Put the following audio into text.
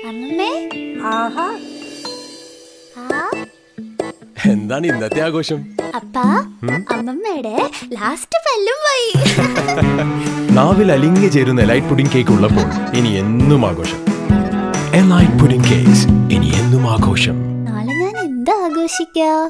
അമ്മമ്മേ. ആഹാ, എന്താണ് ഇന്നത്തെ ആഘോഷം? അപ്പാ, അമ്മമ്മയുടെ ലാസ്റ്റ് പല്ലും പോയി. നാവിൽ അലിഞ്ഞു ചേരുന്ന എലൈറ്റ് പുഡിംഗ് കേക്ക് ഉള്ളപ്പോൾ ഇനി എന്നും ആഘോഷം. എലൈറ്റ് പുഡിംഗ് കേക്ക്സ് ഇനി എന്നും ആഘോഷം. നാളെ ഞാൻ എന്താ ആഘോഷിക്കാ?